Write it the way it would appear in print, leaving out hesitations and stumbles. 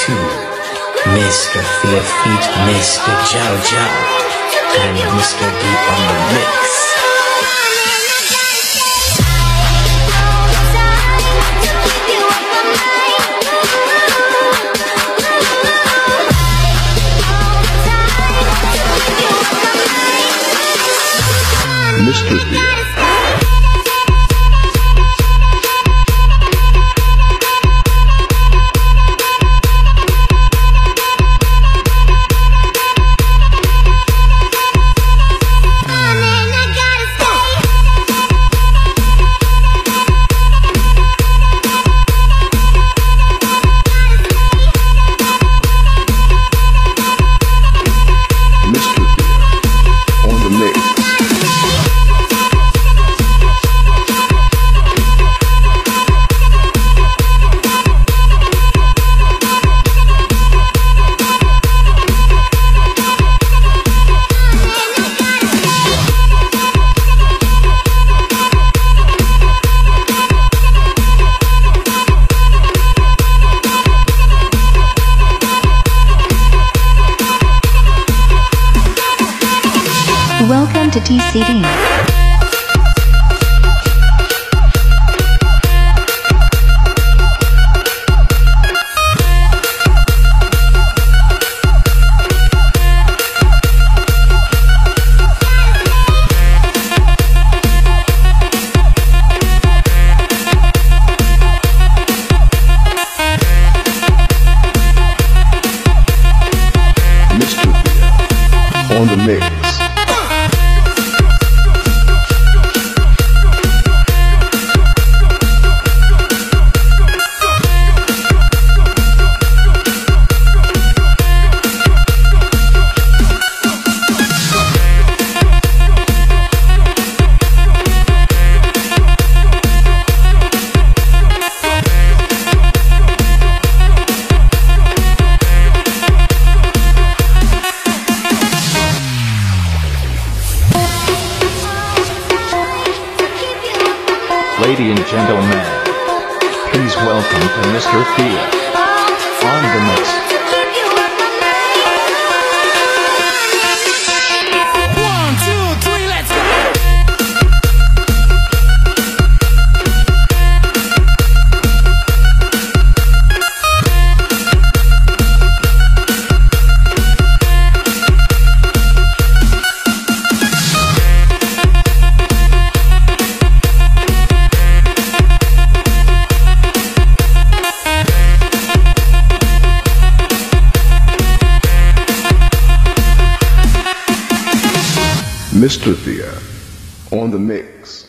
2, Mr. Fear Feet, Mr. Chow Chow, and Mr. D on the mix. Mr. Fear. Welcome to TCD. Mr. Fear on the mix. Ladies and gentlemen, please welcome to Mr. Fear on the mix. Mr. Fear on the mix.